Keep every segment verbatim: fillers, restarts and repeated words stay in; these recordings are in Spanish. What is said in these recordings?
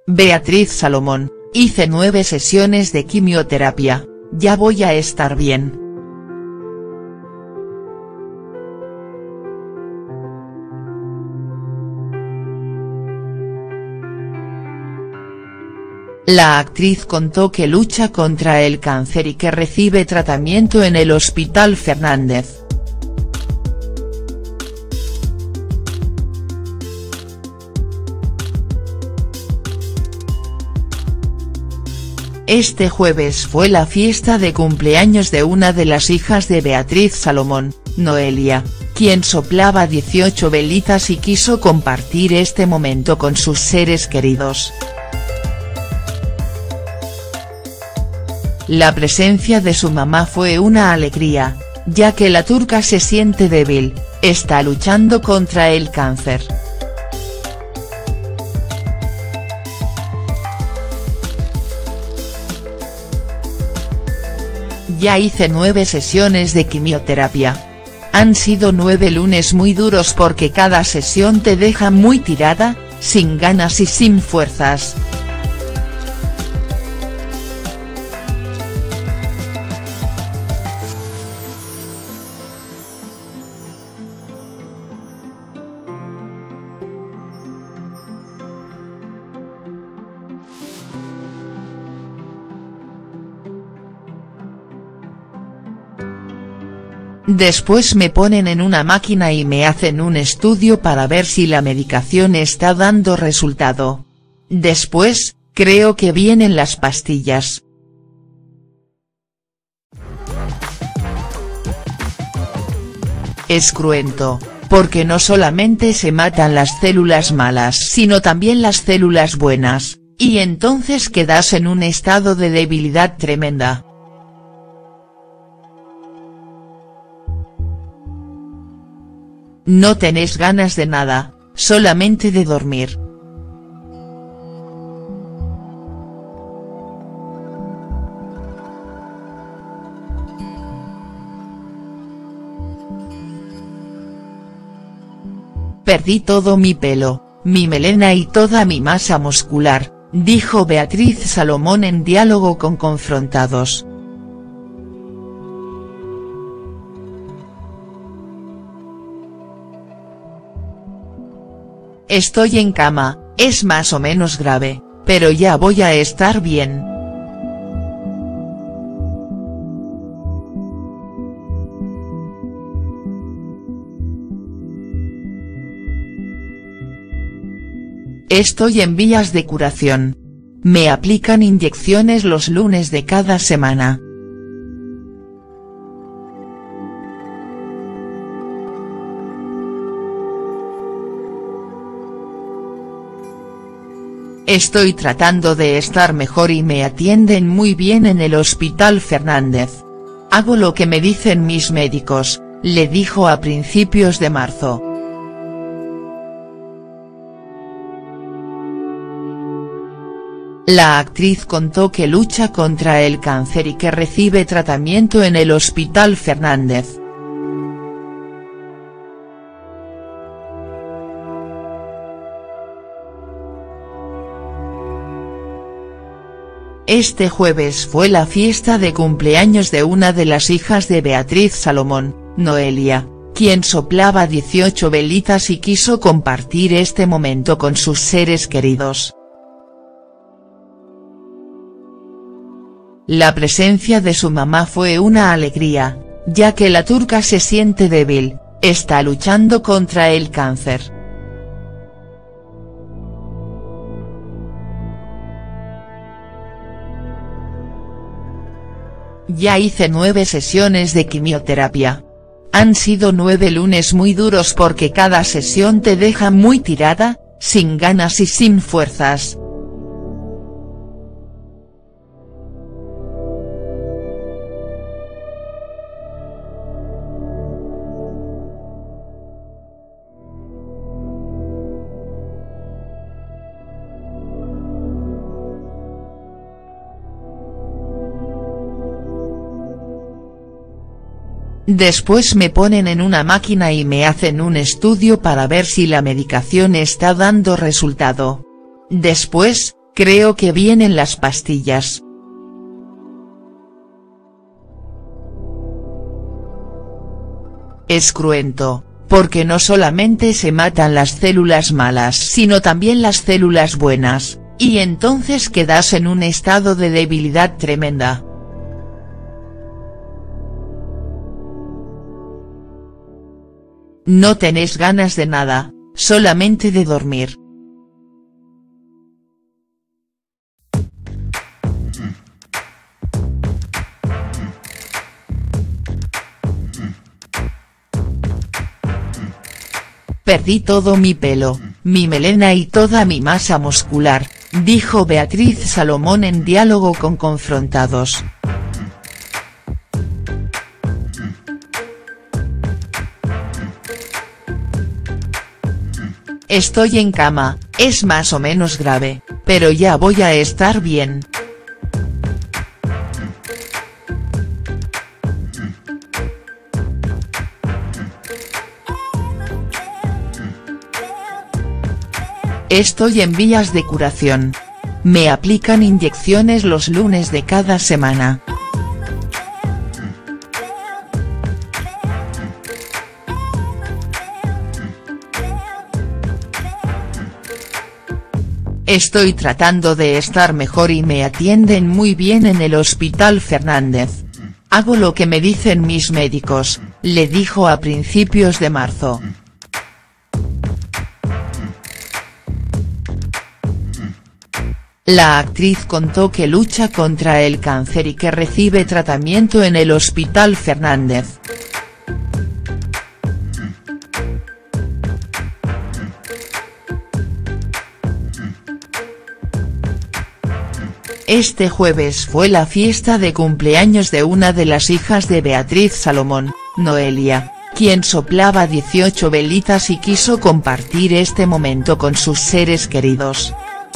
Beatriz Salomón: hice nueve sesiones de quimioterapia, ya voy a estar bien. La actriz contó que lucha contra el cáncer y que recibe tratamiento en el Hospital Fernández. Este jueves fue la fiesta de cumpleaños de una de las hijas de Beatriz Salomón, Noelia, quien soplaba dieciocho velitas y quiso compartir este momento con sus seres queridos. La presencia de su mamá fue una alegría, ya que la turca se siente débil, está luchando contra el cáncer. Ya hice nueve sesiones de quimioterapia. Han sido nueve lunes muy duros porque cada sesión te deja muy tirada, sin ganas y sin fuerzas. Después me ponen en una máquina y me hacen un estudio para ver si la medicación está dando resultado. Después, creo que vienen las pastillas. Es cruento, porque no solamente se matan las células malas sino también las células buenas, y entonces quedas en un estado de debilidad tremenda. No tenés ganas de nada, solamente de dormir. Perdí todo mi pelo, mi melena y toda mi masa muscular, dijo Beatriz Salomón en diálogo con Confrontados. Estoy en cama, es más o menos grave, pero ya voy a estar bien. Estoy en vías de curación. Me aplican inyecciones los lunes de cada semana. Estoy tratando de estar mejor y me atienden muy bien en el Hospital Fernández. Hago lo que me dicen mis médicos, le dijo a principios de marzo. La actriz contó que lucha contra el cáncer y que recibe tratamiento en el Hospital Fernández. Este jueves fue la fiesta de cumpleaños de una de las hijas de Beatriz Salomón, Noelia, quien soplaba dieciocho velitas y quiso compartir este momento con sus seres queridos. La presencia de su mamá fue una alegría, ya que la turca se siente débil, está luchando contra el cáncer. Ya hice nueve sesiones de quimioterapia. Han sido nueve lunes muy duros porque cada sesión te deja muy tirada, sin ganas y sin fuerzas. Después me ponen en una máquina y me hacen un estudio para ver si la medicación está dando resultado. Después, creo que vienen las pastillas. Es cruento, porque no solamente se matan las células malas sino también las células buenas, y entonces quedas en un estado de debilidad tremenda. No tenés ganas de nada, solamente de dormir. Perdí todo mi pelo, mi melena y toda mi masa muscular, dijo Beatriz Salomón en diálogo con Confrontados. Estoy en cama, es más o menos grave, pero ya voy a estar bien. Estoy en vías de curación. Me aplican inyecciones los lunes de cada semana. Estoy tratando de estar mejor y me atienden muy bien en el Hospital Fernández. Hago lo que me dicen mis médicos, le dijo a principios de marzo. La actriz contó que lucha contra el cáncer y que recibe tratamiento en el Hospital Fernández. Este jueves fue la fiesta de cumpleaños de una de las hijas de Beatriz Salomón, Noelia, quien soplaba dieciocho velitas y quiso compartir este momento con sus seres queridos.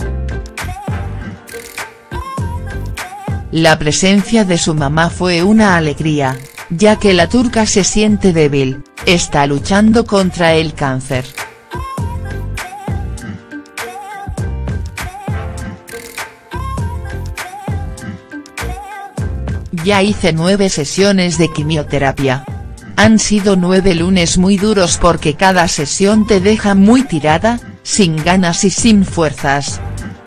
La presencia de su mamá fue una alegría, ya que la turca se siente débil, está luchando contra el cáncer. Ya hice nueve sesiones de quimioterapia. Han sido nueve lunes muy duros porque cada sesión te deja muy tirada, sin ganas y sin fuerzas.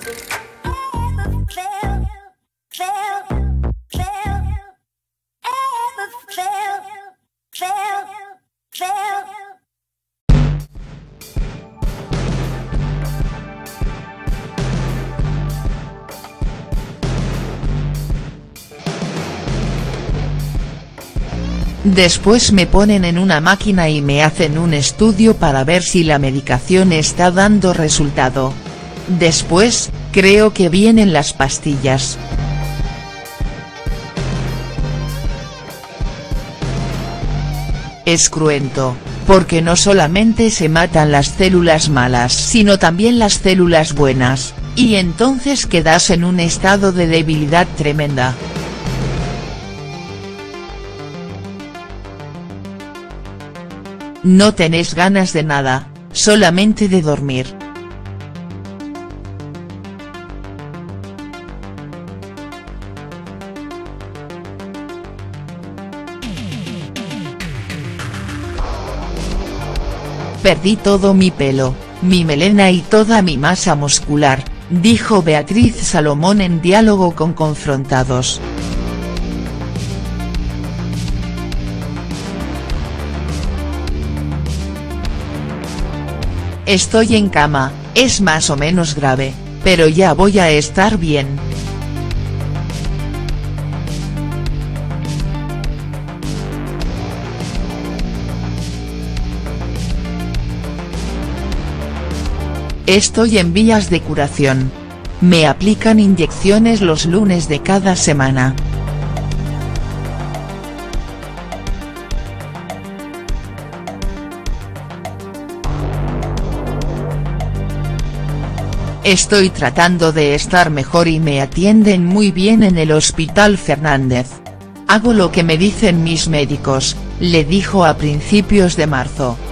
Después me ponen en una máquina y me hacen un estudio para ver si la medicación está dando resultado. Después, creo que vienen las pastillas. Es cruento, porque no solamente se matan las células malas sino también las células buenas, y entonces quedas en un estado de debilidad tremenda. No tenés ganas de nada, solamente de dormir. Perdí todo mi pelo, mi melena y toda mi masa muscular, dijo Beatriz Salomón en diálogo con Confrontados. Estoy en cama, es más o menos grave, pero ya voy a estar bien. Estoy en vías de curación. Me aplican inyecciones los lunes de cada semana. Estoy tratando de estar mejor y me atienden muy bien en el Hospital Fernández. Hago lo que me dicen mis médicos, le dijo a principios de marzo.